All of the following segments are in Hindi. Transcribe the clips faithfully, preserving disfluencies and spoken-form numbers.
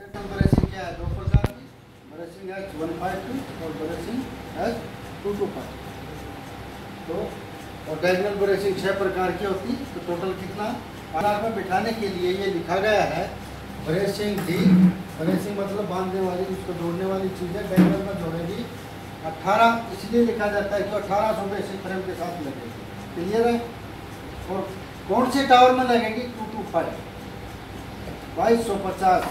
ब्रेसिंग क्या है? दो प्रकार की ब्रेसिंग है वन फाइव टू और ब्रेसिंग है टू टू फाइव। तो और डायगोनल ब्रेसिंग छह प्रकार की होती। तो टोटल कितना आधार में बिठाने के लिए ये लिखा गया है ब्रेसिंग डी। ब्रेसिंग मतलब बांधने वाली, उसको जोड़ने वाली चीज़ है। डायगोनल में जोड़ेगी अट्ठारह, इसलिए लिखा जाता है कि अठारह सौ बेसिक फ्रेम के साथ लगेगी। क्लियर है? और कौन से टावर में लगेगी? टू टू फाइव बाईस सौ पचास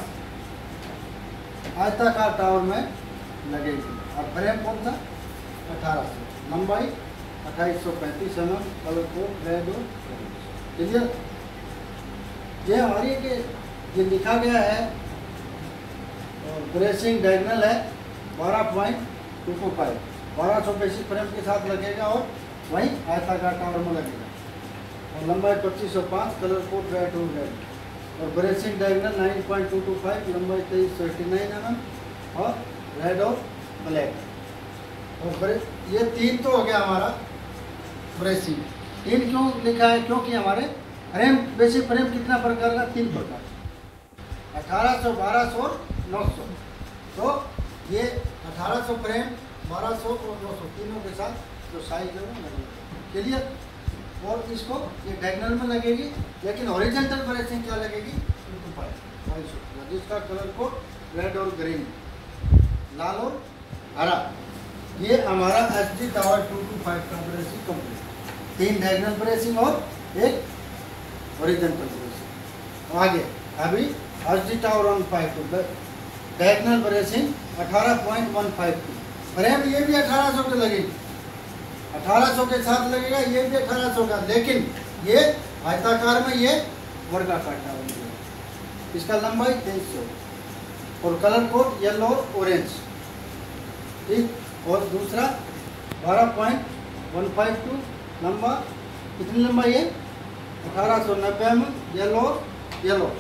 आयताकार टावर में लगेगी। और फ्रेम कौन सा? अठारह सौ। लंबाई अट्ठाईस सौ पैंतीस M M. Colour code red और क्लियर। ये हमारी के ये लिखा गया है ब्रेसिंग डायगोनल है बारह पॉइंट टू टू फाइव बारह सौ बेसिक फ्रेम के साथ लगेगा और वहीं आयताकार टावर में लगेगा। और लंबाई पच्चीस सौ पाँच। कलर कोड रेड और रेड। और bracing diagonal nine point two two five लंबाई तेईस सौ एट्टी नाइन एम एम और रेड और ब्लैक। और ये तीन तो हो गया हमारा ब्रेसिंग। तीन क्यों लिखा है? क्योंकि हमारे फ्रेम बेसिक फ्रेम कितना प्रकार का? तीन प्रकार, अठारह सौ, बारह सौ, नौ सौ। तो ये अठारह सौ फ्रेम, बारह सौ और नौ सौ तीनों के साथ जो साइज है वो लगेगी। क्लियर? और इसको ये डायगोनल में लगेगी, लेकिन हॉरिजॉन्टल ब्रेसिंग क्या लगेगी? टू टू फाइव, जिसका कलर को रेड और ग्रीन, लाल और हरा। ये हमारा H D tower two two five का ब्रेसिंग कंप्लीट। तीन डायगोनल ब्रेसिंग और एक हॉरिजॉन्टल ब्रेसिंग। आगे अभी H D tower one five two diagonal bracing अठारह point one five two. Frame ये भी अठारह सौ के लगेगी, अठारह सौ के साथ लगेगा। ये भी अठारह सौ का, लेकिन ये आयताकार में, ये वर्गाकार टावर लगेगा। इसका लंबाई तेईस सौ और कलर कोड येलो और ऑरेंज। ठीक। और दूसरा बारह पॉइंट वन फाइव टू लंबा, कितनी लंबाई है? अठारह सौ नब्बे एम येलो येलो।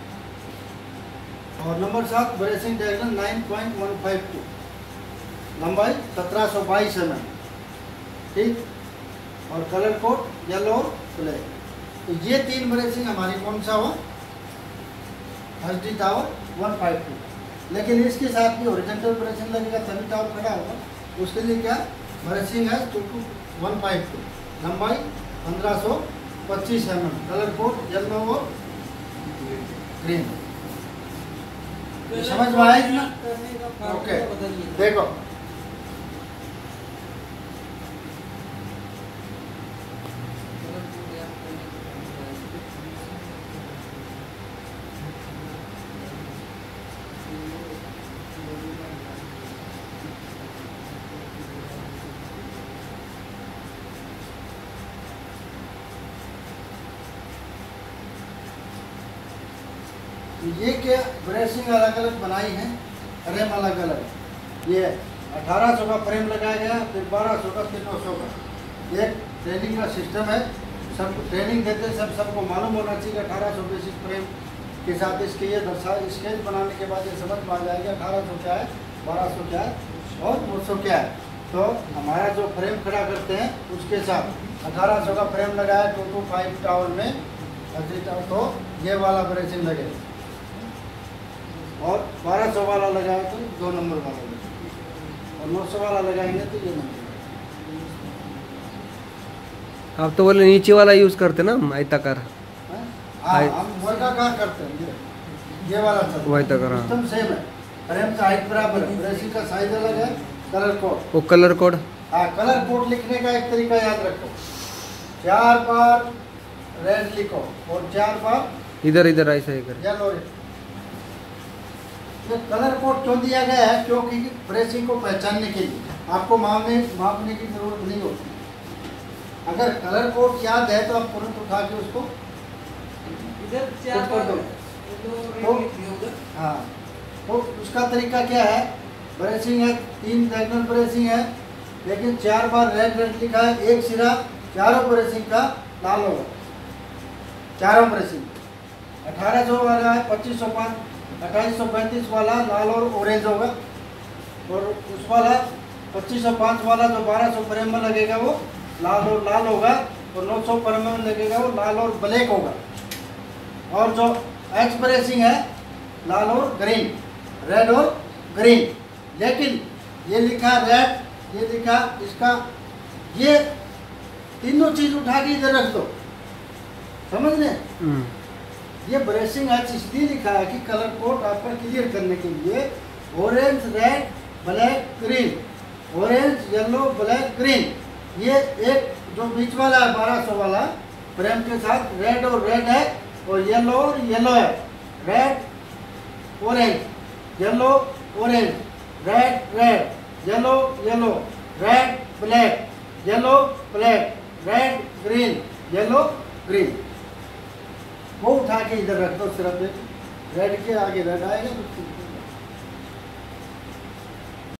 और नंबर सात bracing diagonal nine point one five two लंबाई सत्रह सौ बाईस एम एम। ठीक। और कलर कोड येलो और ब्लैक। तो ये तीन ब्रेसिंग हमारी कौन सा हुआ? H D tower one five two. लेकिन इसके साथ भी हॉरिजॉन्टल ब्रेसिंग लगेगा तभी टावर खड़ा होगा। उसके लिए क्या ब्रेसिंग है? Two two one five two लंबाई पंद्रह सौ पच्चीस M M. Colour code yellow और ग्रीन। समझ में आएगी ना? ओके। देखो ये क्या ब्रेसिंग अलग अलग बनाई है, फ्रेम अलग अलग। ये अठारह सौ का फ्रेम लगाया गया, फिर बारह सौ का, फिर नौ सौ का। एक ट्रेनिंग का सिस्टम है, सब ट्रेनिंग देते सब सबको मालूम होना चाहिए अठारह सौ बेसिक फ्रेम के साथ इसके ये दर्शा स्केच बनाने के बाद ये समझ में आ जाएगा अठारह सौ क्या है, बारह सौ क्या है और नौ सौ क्या है। तो हमारा जो फ्रेम खड़ा करते हैं उसके साथ अठारह सौ का फ्रेम लगाया टू टू फाइव टावर में, तो ये वाला ब्रेसिंग लगेगा। और बारह सौ वाला लगाए तो दो नंबर वाला लगेगा, और नौ सौ वाला लगाएंगे तो ये नंबर। आप तो बोले नीचे वाला यूज करते ना आयताकार? हाँ, हम वर्गाकार करते हैं। ये वाला चलता है आयताकार। सिस्टम सेम है, फ्रेम का हाइट बराबर है, ब्रेसिंग का साइज अलग है। कलर कोड, वो कलर कोड, हाँ कलर कोड लिखने का एक तरीका याद रखो, चार बार रेड लिखो और चार बार इधर इधर ऐसा ही कर। येलो। ये कलर कोड क्यों दिया गया है? क्योंकि ब्रेसिंग को पहचानने के लिए आपको मापने मापने की जरूरत नहीं होती। अगर कलर कोड याद है तो आप तुरंत उठा के उसको इधर चार कर दो। तो हाँ, तो उसका तरीका क्या है? ब्रेसिंग है, तीन डायगोनल ब्रेसिंग है, लेकिन चार बार रेड रेड लिखा है। एक सिरा चारों ब्रेसिंग का लाल होगा, चारों ब्रेसिंग। अठारह सौ वाला है, पच्चीस सौ पाँच, अट्ठाईस सौ पैंतीस वाला लाल और ऑरेंज होगा, और उस वाला पच्चीस सौ पाँच वाला जो बारह सौ फ्रेम में लगेगा वो लाल और लाल होगा, और नौ सौ फ्रेम में लगेगा वो लाल और ब्लैक होगा। और जो एच ब्रेसिंग है लाल और ग्रीन, रेड और ग्रीन। लेकिन ये लिखा रेड, ये लिखा इसका, ये तीनों चीज उठा के इधर रख दो, समझ रहे? हम्म, ये ब्रेसिंग आज इसलिए लिखा है कि कलर कोड आपका क्लियर करने के लिए, orange red black green, orange yellow black green. ये एक जो बीच वाला है बारह सौ वाला फ्रेम के साथ रेड और रेड है, और येलो और येलो है, red orange yellow orange, red red yellow yellow, red black yellow black, red green yellow green. वो उठा के इधर रख दो, सिर्फ रेड के आगे रेड आएगा।